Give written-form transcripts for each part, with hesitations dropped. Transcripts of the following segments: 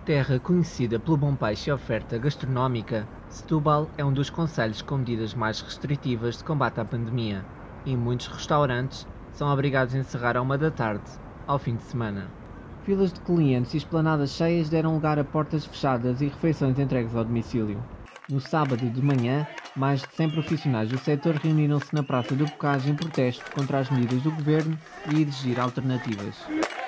Terra conhecida pelo bom peixe e oferta gastronómica, Setúbal é um dos concelhos com medidas mais restritivas de combate à pandemia e muitos restaurantes são obrigados a encerrar à 1 da tarde, ao fim de semana. Filas de clientes e esplanadas cheias deram lugar a portas fechadas e refeições entregues ao domicílio. No sábado de manhã, mais de 100 profissionais do setor reuniram-se na Praça do Bocage em protesto contra as medidas do governo e exigir alternativas.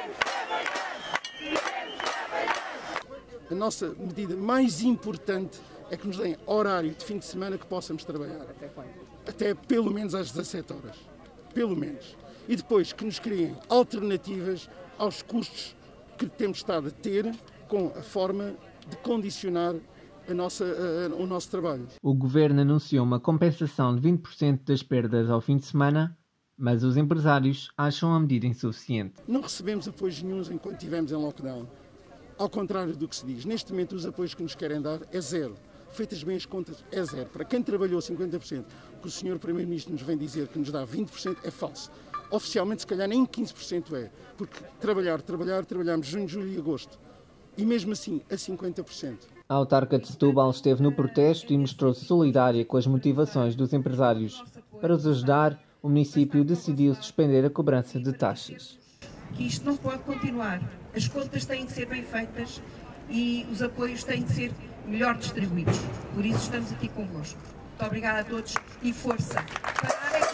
A nossa medida mais importante é que nos deem horário de fim de semana que possamos trabalhar. Até pelo menos às 17 horas. Pelo menos. E depois que nos criem alternativas aos custos que temos estado a ter com a forma de condicionar o nosso trabalho. O governo anunciou uma compensação de 20% das perdas ao fim de semana, mas os empresários acham a medida insuficiente. Não recebemos apoios nenhuns enquanto estivemos em lockdown. Ao contrário do que se diz, neste momento os apoios que nos querem dar é zero. Feitas bem as contas, é zero. Para quem trabalhou 50%, o que o Sr. Primeiro-Ministro nos vem dizer que nos dá 20% é falso. Oficialmente, se calhar, nem 15% é. Porque trabalhamos junho, julho e agosto. E mesmo assim, a 50%. A autarca de Setúbal esteve no protesto e mostrou-se solidária com as motivações dos empresários. Para os ajudar, o município decidiu suspender a cobrança de taxas. Que isto não pode continuar. As contas têm de ser bem feitas e os apoios têm de ser melhor distribuídos. Por isso estamos aqui convosco. Muito obrigada a todos e força. Parar é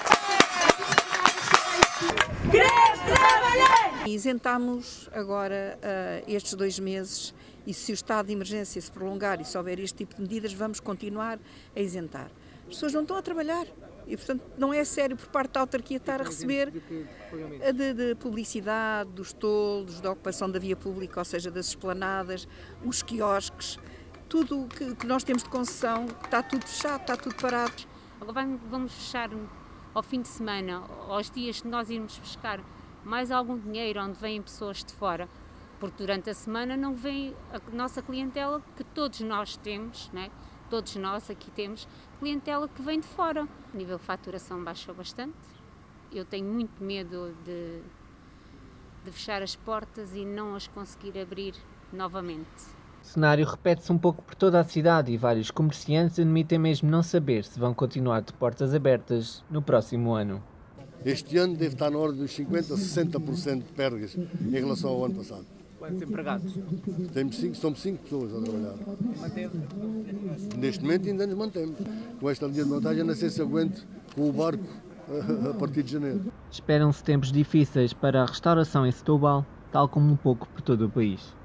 que queremos trabalhar! Isentámos agora estes 2 meses e se o estado de emergência se prolongar e se houver este tipo de medidas, vamos continuar a isentar. As pessoas não estão a trabalhar. E, portanto, não é sério por parte da autarquia estar a receber de publicidade, dos toldos, da ocupação da via pública, ou seja, das esplanadas, os quiosques, tudo o que nós temos de concessão, está tudo fechado, está tudo parado. Agora vamos fechar ao fim de semana, aos dias que nós irmos buscar mais algum dinheiro onde vêm pessoas de fora, porque durante a semana não vem a nossa clientela que todos nós temos, né? Todos nós aqui temos clientela que vem de fora. O nível de faturação baixou bastante. Eu tenho muito medo de fechar as portas e não as conseguir abrir novamente. O cenário repete-se um pouco por toda a cidade e vários comerciantes admitem mesmo não saber se vão continuar de portas abertas no próximo ano. Este ano deve estar na ordem dos 50% a 60% de perdas em relação ao ano passado. Quantos empregados? Somos 5 pessoas a trabalhar. Manteve? Neste momento ainda nos mantemos. Com esta linha de montagem, não sei se aguento com o barco a partir de janeiro. Esperam-se tempos difíceis para a restauração em Setúbal, tal como um pouco por todo o país.